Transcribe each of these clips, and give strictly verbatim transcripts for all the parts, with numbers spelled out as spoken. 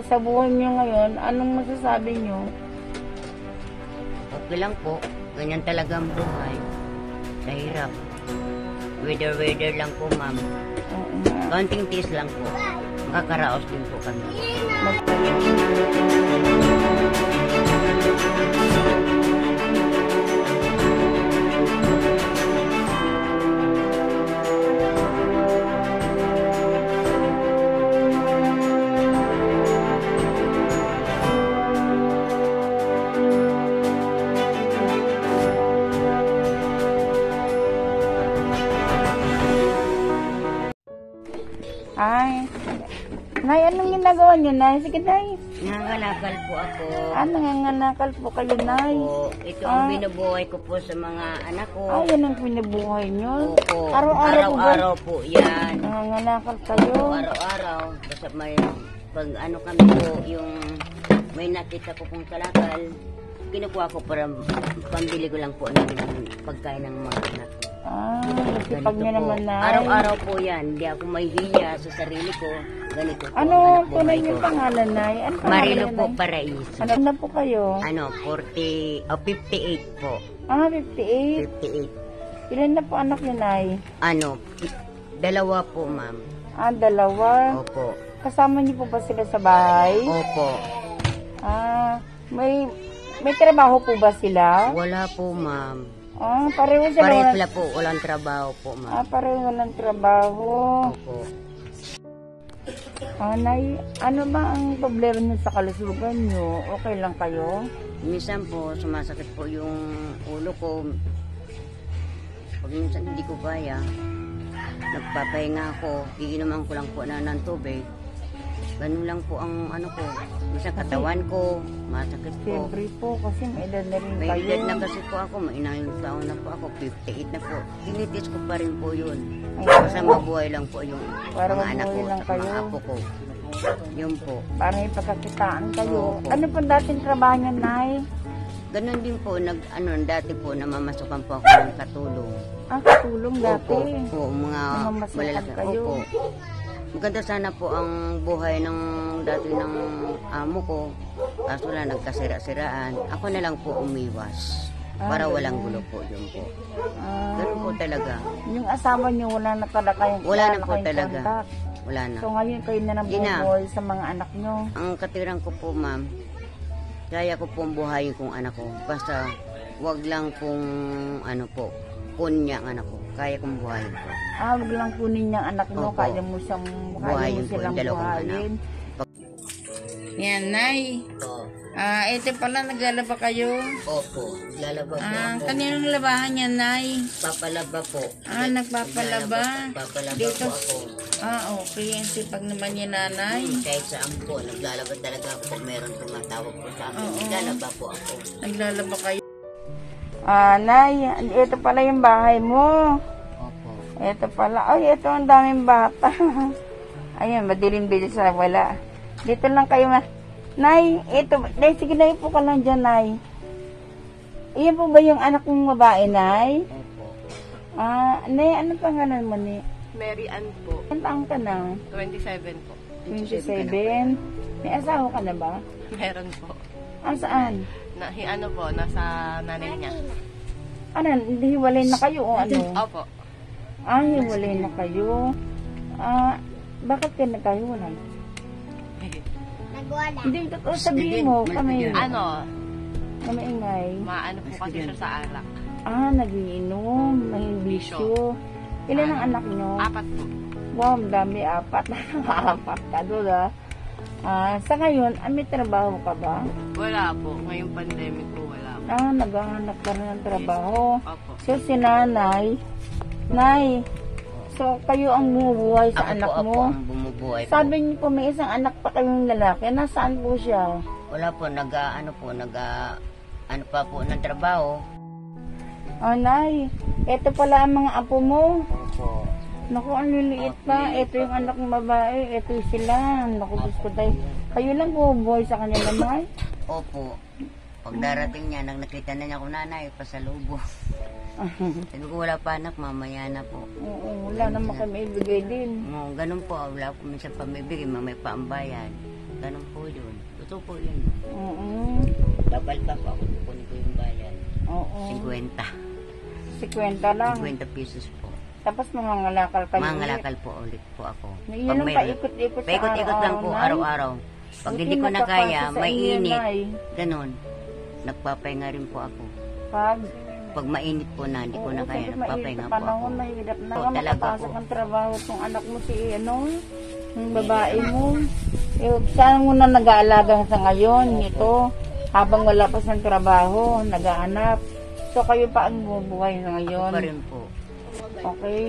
sa buhay niyo ngayon, anong masasabi niyo? Okay lang po. Ganyan talaga ang buhay. Sa hirap. Weather-weather lang po, ma'am. Oo nga. Kaunting tiis lang po. Makakaraos din po kami. Ay, Nay, anong ginagawa niyo, Nay? Sige, Nay. Nangangalakal po ako. Ah, nanganganakal po kayo, Nay. Opo. Ito ang Ah. binubuhay ko po sa mga anak ko. Ay, yan ang pinabuhay niyo. Opo. Araw-araw po ba? Araw-araw po yan. Nanganganakal kayo. Opo, araw-araw. Basta may, pag ano kami po, yung may nakita ko pong kalakal, kinukuha ko para pambili ko lang po namin ng pagkain ng mga anak ko. Ah, kasi pag Ganito niyo po. naman, Nay. Araw-araw po yan. Hindi ako mahihiya sa sarili ko. Ganito po Ano ang anak tunay buhay niyo ko. pangalan, Nay? Ano pangalan Marilo niyo, po, Nay? Paraiso. Ano na po kayo? Ano, forty, oh, fifty-eight po. Ah, fifty-eight. fifty-eight. Ilan na po anak niyo, Nay? Ano, dalawa po, ma'am. Ah, dalawa. Opo. Kasama niyo po ba sila sa bahay? Opo. Ah, may may trabaho po ba sila? Wala po, ma'am. Ah, pareho sila. Pareho walang- sila po, walang trabaho po, Ah, ma'am. pareho walang trabaho. Opo. Ah, Nay, ano ba ang problema niyo sa kalusugan niyo? Okay lang kayo? Minsan po, sumasakit po yung ulo ko. Pag minsan hindi ko kaya, nagpapahinga ako, iinuman ko lang po na ng tubig. Ganun lang po ang ano ko. Minsan katawan ko, masakit po. Siyempre po, kasi may edad na rin May kayo. edad na kasi po ako, may inang taon na po ako, fifty-eight na po. Tinitis ko pa rin po yun. Ay, Basta mabuhay lang po yung Para mga anak ko, mabuhay lang at kayo. mga apo ko. Yun po. Para may pagkakitaan kayo. Opo. Ano po dating trabaho niyo, Nay? Ganun din po, nag, ano, dati po, namamasukan po ako ng katulong. Ah, katulong dati. Opo, po, mga Namamasukan malalaki. kayo. Opo. Maganda sana po ang buhay ng dati ng amo ko. Kaso lang, nagkasira-siraan. Ako na lang po umiwas. Ah, Para ganun. walang gulo po yun po. Ah, Ganun po talaga. yung asawa niyo, wala na talaga kayong Wala na na po kayong talaga. contact. Wala na. So ngayon kayo na Di na. nabubuhay sa mga anak niyo. Ang katiran ko po, ma'am, kaya ko pong buhayin kong anak ko. Basta, wag lang pong, ano po, kunya ang anak ko. Kaya kong buhayin po. Ah, wag lang kunin niyang anak niyo, Opo. kaya mo siyang kaya mo Buhayin po silang yung dalawang buhayin. Yan, Nay. Oo. Ah, ito pala, naglalaba kayo. Opo. Lalaba po Ah, ako. kaninong labahan yan, Nay? Papalaba po. Ah, nagpapalaba. Papalaba Dito. po ako. Ah, okay. Ang sipag naman niya, Nanay. Kahit saan po, naglalaba talaga ako. Kung meron tumatawag po sa akin, Oo. naglalaba po ako. Naglalaba kayo. Ah, Nay, ito pala yung bahay mo. Opo. Ito pala. Ay, ito ang daming bata. Ayan, madilim bilis sa wala. Dito lang kayo ma. Nay, ito. Nay, sige na po ka lang dyan, Nay. Iyan po ba yung anak mong babae, Nay? Opo. Ah, Nay, ano pangalan mo, ni? Mary Ann po, Ilan taong ka na? twenty-seven po. twenty-seven. May asawa ka na ba? Meron po. Ah, saan? Na, hi- ano po, nasa nanay niya. Ano, hindi hiwalay na kayo o ano? Opo. Ah, hiwalay na kayo. Ah, bakit kayo nagkahiwalay? Hindi, totoo sabihin mo, kami. ano, Na maingay. maano po kasi siya sa alak. Ah, nagiinom, may bisyo. Ilan ang anak nyo? Apat po. Wow, ang dami, apat. Apat ka doon, ah. Ah, sa ngayon, ah, may trabaho ka ba? Wala po. Ngayong pandemic po, wala po. Ah, naghahanap ka na ng trabaho. Opo. So, si nanay, Nay, so kayo ang bumubuhay sa Ako anak po, ako mo? ang bumubuhay po. Sabi niyo po, may isang anak pa kayong lalaki. Nasaan po siya? Wala po, nag, ano po, nag, ano pa po ng trabaho. Oh, Nay, eto pala ang mga apo mo. Opo. Naku, ang liliit pa. Ito yung anak ng babae. Ito sila. Naku, Diyos ko tayo. Kayo lang bumubuhay sa kanila, Nay? Opo. Pag darating niya, nang nakita na niya kung nanay, pasalubo. Sabi ko, wala pa anak, mamaya na po. Oo, wala naman kami ibigay din. No, ganun po, wala po minsan pamibigay, mamay paambayan. Ganun po yun. Totoo po yun. Oo. Babal pa po ako. Kukunin ko yung bayan. Oo. fifty. Sikwenta lang. fifty pesos po. Tapos mangangalakal kayo. Mangangalakal po ulit po ako. May yun ang may- paikot-ikot sa Paikot-ikot lang po araw-araw, araw-araw. Pag Buti hindi ko na nakapasok kaya, sa may inyo, init. Nay. Ganon. Nagpapahinga rin po ako. Pag, Pag mainit po na, hindi ko na oo, kaya, sabi, nagpapahinga mainit po sa ako. panahon, mahirap na Oo, nga talaga makapasok po. ang trabaho kung anak mo si, ano, yung babae mo. Eh, saan mo na nag-aalaga sa ngayon? Ito, habang wala pa sa trabaho, nag-aanap. So, kayo pa ang bumubuhay sa ngayon. Ako pa rin po. Okay.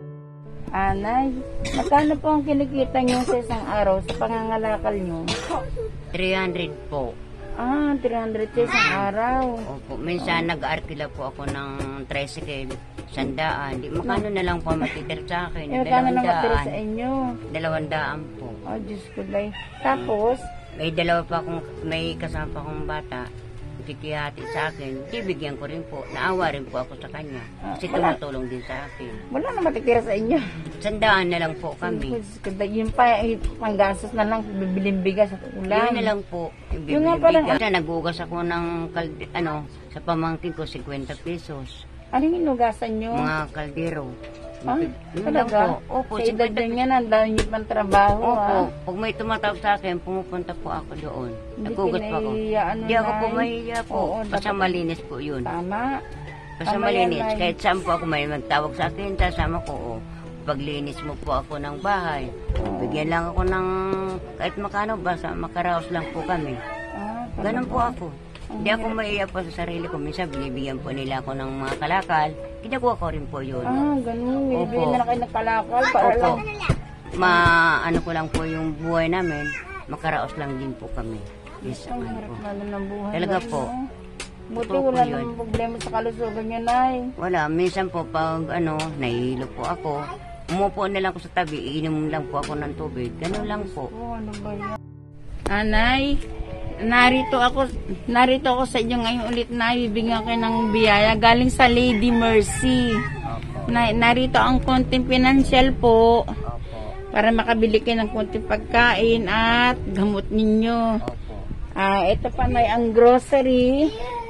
Anay, magkano po ang kinikita niyo sa isang araw sa pangangalakal niyo? three hundred po. Ah, three hundred sa isang araw. Opo. Minsan nag-arkila po ako ng tricycle, sandaan. Di makano na lang po matitir sa akin. Eh, magkano na matira sa Dalawandaan. inyo? Dalawandaan po. Oh, Diyos ko, day. Tapos, May dalawa pa akong, may kasama pa akong bata. Kikihati sa akin. Bibigyan ko rin po. Naawa rin po ako sa kanya. Kasi wala. tumutulong din sa akin. wala na matitira sa inyo. Sandaan na lang po kami. Diyos ko, day. Yun pa, eh, panggastos na lang, bibiling bigas at ulam. Yun na lang po. Yung nga pala- Bibigyan. Nagugas ako ng kalde, ano, sa pamangkin ko, fifty pesos. Ano yung inugasan nyo? Mga kaldero. Ah, Yun lang talaga? po. Opo, sa edad fifty din yan, ang dami nyo pang trabaho, Opo, ah. pag may tumatawag sa akin, pumupunta po ako doon. Hindi Nagugas pa ako. kinaiya, ano, Hindi ako po Nay? mahiya po. Oo, Basta dapat- malinis po yun. Tama. Basta Tama malinis. yan, Nay. Kahit saan po ako may magtawag sa akin, sasama ko. Oh, paglinis mo po ako ng bahay. Oh, bigyan lang ako ng kahit makano, basta makaraos lang po kami. Ah, Ganun po ako. Hindi ako maiya po sa sarili ko. Minsan binibigyan po nila ako ng mga kalakal. Ginagawa ko rin po yun. Ah, ganun. Opo. Bibili na lang kayo ng kalakal para Opo. lang. Ma, ano ko lang po yung buhay namin, makaraos lang din po kami. Yes, Ang ano hirap po. na ng buhay. Talaga Nay, po. no? Buti Totoo po wala yun. namang problema sa kalusugan niya, Nay. Wala, minsan po pag ano, nahihilo po ako, umupo na lang ako sa tabi, iinom lang po ako ng tubig. Ganun lang po. Oh, ano ba yan? Anay, narito ako, narito ako sa inyo ngayon ulit na bibigyan kayo ng biyaya galing sa Lady Mercy. Opo. Na, narito ang konting financial po Opo. para makabili kayo ng konting pagkain at gamot ninyo. Opo. Ah, ito pa na ang grocery.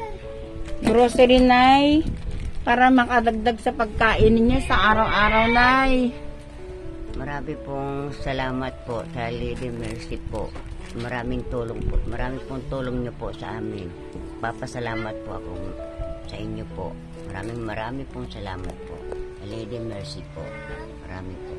Grocery, Nay, para makadagdag sa pagkain ninyo sa araw-araw, Nay. Marami pong salamat po sa Lady Mercy po. Maraming tulong po. Maraming pong tulong niyo po sa amin. Papasalamat po ako sa inyo po. Maraming maraming pong salamat po. Sa Lady Mercy po. Maraming po.